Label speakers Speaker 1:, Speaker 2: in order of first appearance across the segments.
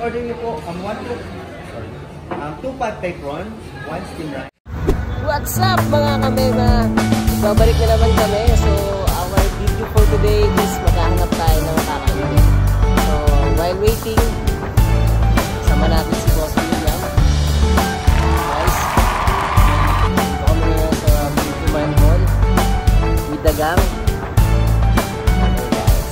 Speaker 1: order niyo po, 2 pad thai prawn, 1 steam rice.
Speaker 2: What's up mga kamema? Babalik na naman kami. So, our video for today is maghahanap tayo ng makakainin. So, while waiting, sama natin si Boss William. Guys, dito kami na sa Bukuman Mall with the gang. Okay guys,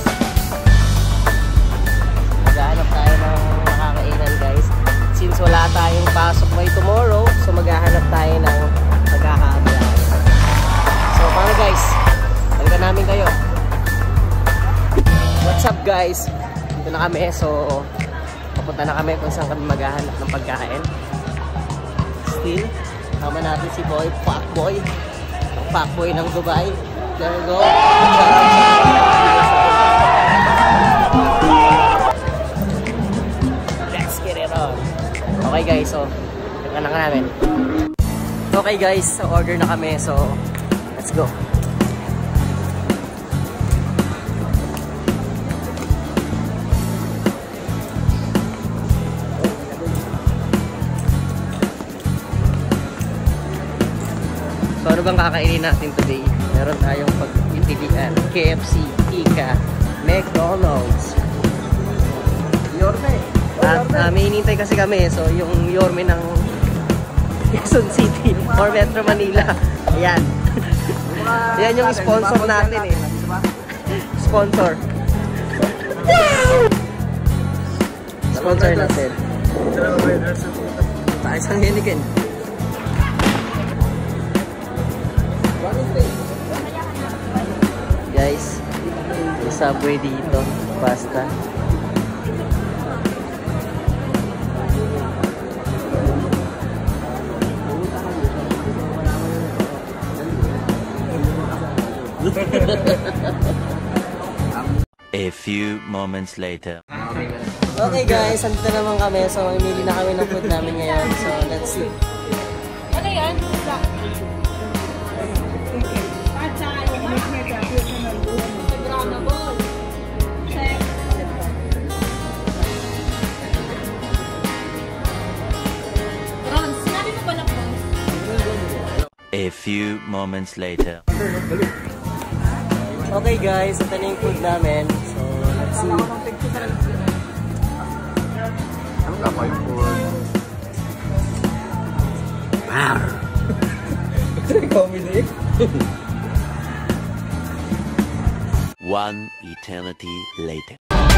Speaker 2: maghahanap tayo ng makakainan guys. Since wala tayong pasok by tomorrow, so maghahanap tayo ng magkakaablaan. So, paano guys? Balikan namin kayo. What's up guys? Dito na kami. So, papunta na kami kung saan kami maghahanap ng pagkain. Still, tama natin si Boy, Fuckboy. Ang Fuckboy ng Dubai. There we go. Let's get it on. Okay guys, so, tingnan na namin. Okay guys, so order na kami. So, let's go. So, ano bang kakainin natin today? Meron tayong pag-itilian, KFC, Ika, McDonald's, Yorme. At may hinintay kasi kami. So, yung Yorme ng Quezon City or Metro Manila. Ayan. Ayan yung sponsor natin eh. Sponsor. Sponsor natin. Tayo sa Heniken. Guys, may Subway dito. Pasta.
Speaker 3: A few moments later.
Speaker 2: Okay guys, andito naman kami. So, mamili na kami ng food namin ngayon. So, let's see.
Speaker 4: Ano yan?
Speaker 3: A few moments later.
Speaker 2: Okay guys, ito na yung food namin. So, let's see.
Speaker 1: Ano ka pa yung food? Comedy.
Speaker 3: One eternity later.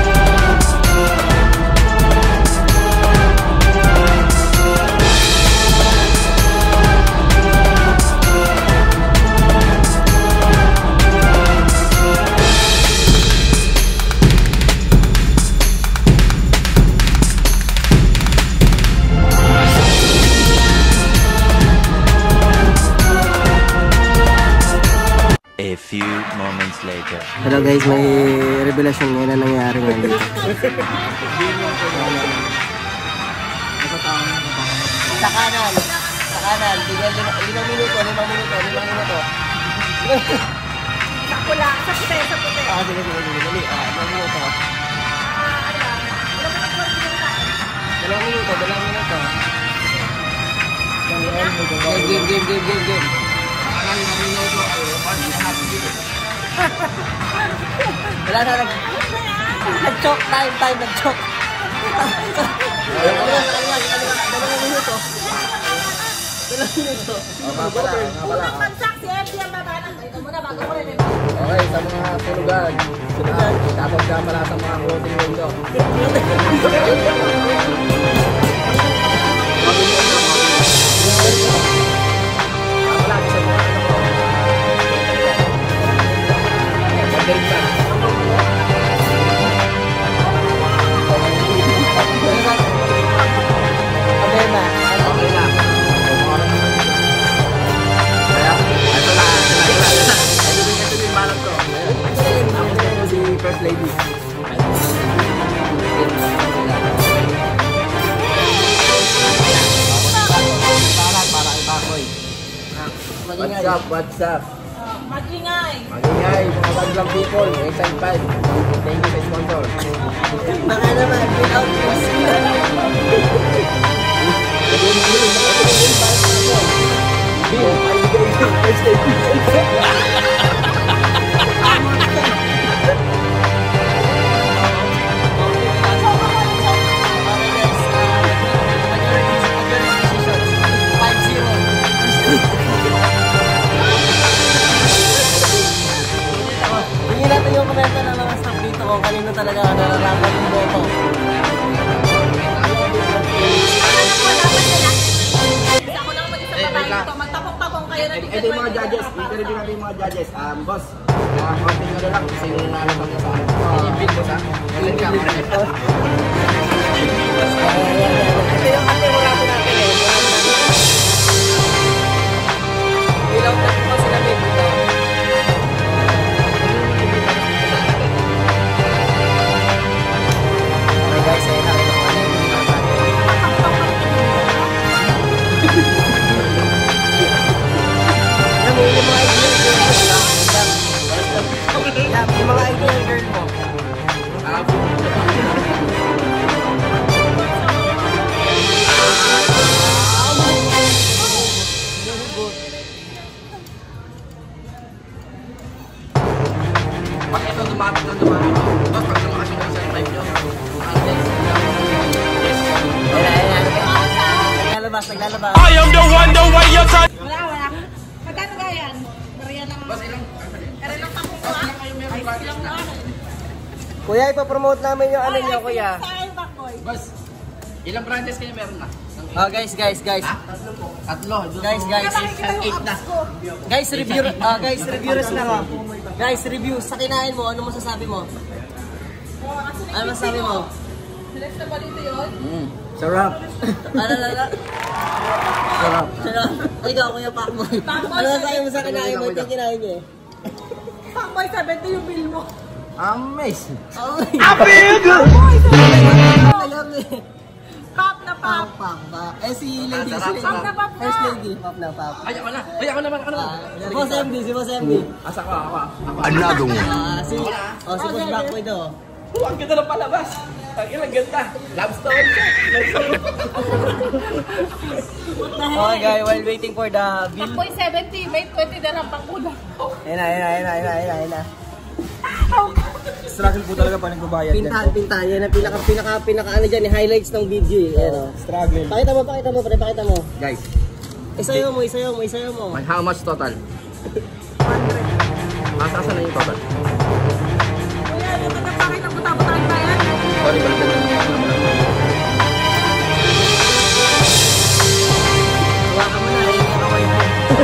Speaker 3: A few moments later.
Speaker 2: Hello guys, may revelasyon ngayon na nangyari ngayon dito. Sa kanan. Sa kanan. 5 minuto.
Speaker 4: Sa pula. Sa puti. Sa puti.
Speaker 2: Sige. Dali. 5 minuto. 2 minuto. Game. Wala na nag-choke time nag-choke. 2 minuto.
Speaker 4: Unang pagsak si FD ang babanang. Ito muna bago ko rin.
Speaker 1: Okay, sa mga tulugan. Tapos ka pala sa mga clothing window. First lady. Para ibakoy. What's up?
Speaker 4: Mag-ingay.
Speaker 1: Mag-ingay, mga Badlang people, Exile 5. Thank you sa sponsor.
Speaker 2: Baka naman, without this. Tingin natin yung komento ng mga staff dito kung kanino talaga nararapat yung boto.
Speaker 4: Ako lang mag-isang babae dito. Magtapong-tapong kayo na
Speaker 1: Ito yung mga judges. Interview natin yung mga judges. Boss, konting ano lang kasi yung nalabang niya sa akin. Big boss ha? Galing ka.
Speaker 2: Ito yung ate-murato natin eh. Ilaw na po sila dito. Okay guys, ayun lang. Ito ko na yung mga yung mga ideal girl mo. Yung mga ideal girl mo.
Speaker 1: Pag ito dumapit na dumapit. Boss, pag lumakas yung sa live nyo.
Speaker 2: Naglalabas, naglalabas.
Speaker 4: Wala. Magkano ba yan? Bariyan lang.
Speaker 1: Boss, ilang?
Speaker 4: Ere lang tapong ko ah. Ay, ilang mo ano.
Speaker 2: Kuya, ipapromote namin yung ano nyo, kuya.
Speaker 4: Sa akin, Backboy.
Speaker 1: Boss, ilang branches kayo meron na?
Speaker 2: Oh, guys.
Speaker 1: Tatlo.
Speaker 2: Guys.
Speaker 1: Ang 8 na.
Speaker 2: Guys, reviewers lang oh. Guys, review. Sa kinain mo, ano masasabi mo? Ano masasabi mo?
Speaker 4: Next na balito yun.
Speaker 1: Sarap.
Speaker 2: Sarap. Sarap. Ikaw, kuya Pacboy.
Speaker 4: Pacboy,
Speaker 2: Ano masasabi mo sa kinain mo? Ito yung kinain niya eh.
Speaker 4: Backboy, 70 yung bill mo.
Speaker 1: Amazing.
Speaker 2: Okay.
Speaker 4: Backboy, 70.
Speaker 2: Alam eh.
Speaker 4: Pop na pop.
Speaker 2: Pop. Eh si lady,
Speaker 4: Pop na pop na.
Speaker 2: First lady. Pop na pop.
Speaker 1: Ay, ako naman.
Speaker 2: Si Boss MD, si Boss MD.
Speaker 1: Asa ko, ako.
Speaker 3: Another one.
Speaker 2: Si Boss Pacboy daw.
Speaker 1: Ang ganda ng palabas. Ang ilang ganda. Love story siya.
Speaker 2: Okay guys, while waiting for the bill.
Speaker 4: Backboy, 70. May 20 na lang pang kulang.
Speaker 2: Ayun na.
Speaker 1: Struggle po talaga pa nagbabayad
Speaker 2: Pintahan. Yan ang pinaka ano dyan, highlights ng video eh. Ayan, oh.
Speaker 1: Struggle.
Speaker 2: Pakita mo, pre, pakita mo.
Speaker 1: Guys,
Speaker 2: Isayaw mo.
Speaker 1: how much total? 100. Masa na yung total?
Speaker 4: Kuya, yung nagpapakita ng buta-butaan ba yan?
Speaker 1: Sorry, balikan na.
Speaker 2: Hawakan mo na, yung kamay mo.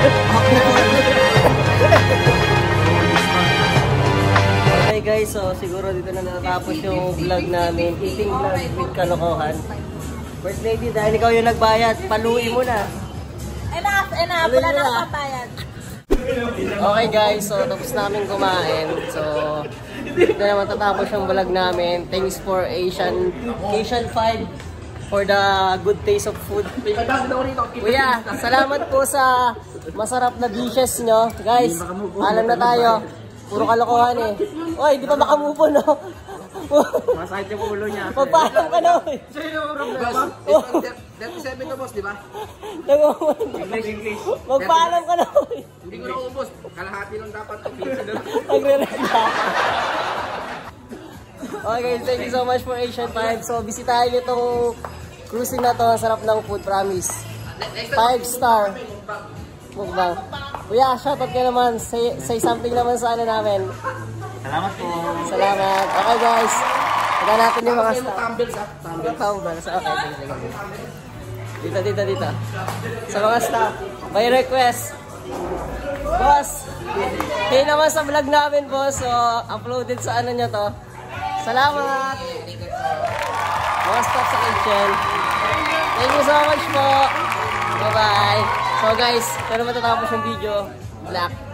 Speaker 2: Okay guys, so siguro dito na natatapos yung vlog namin. Eating vlog with kalokohan. First lady, dahil ikaw yung nagbayad, paluin mo na.
Speaker 4: Enough. Wala na akong pabayad.
Speaker 2: Okay guys, so tapos namin kumain. So, dito na naman tatapos yung vlog namin. Thanks for Asian 5 for the good taste of food. Kuya, salamat po sa masarap na dishes nyo. Guys, alam na tayo. Puro kalokohan eh. Oy, di pa makamove on, no?
Speaker 1: Masakit yung ulo niya.
Speaker 2: Magpaalam ka na, oy.
Speaker 1: Boss, 37 to boss, di ba? English.
Speaker 2: Magpaalam ka na, oy.
Speaker 1: Hindi ko na ubos. Kalahati lang dapat.
Speaker 2: Nagre-renda. Okay guys, thank you so much for Asian 5. So, bisitahin nyo itong cruising na to. Ang sarap ng food, promise. 5-star. Mukbang. Kuya, shoutout ka naman. Say something naman sa ano namin.
Speaker 1: Salamat po.
Speaker 2: Salamat. Okay guys. Tignan natin yung mga staff.
Speaker 1: Tumbles ha.
Speaker 2: Tumbles. Okay, sige. Dito. Sa mga staff. By request. Boss. Hey naman sa vlog namin, boss. So, uploaded sa ano nyo to. Salamat. Mga staff sa kitchen. Thank you so much po. Bye-bye. So guys, pero matatapos yung video. Black.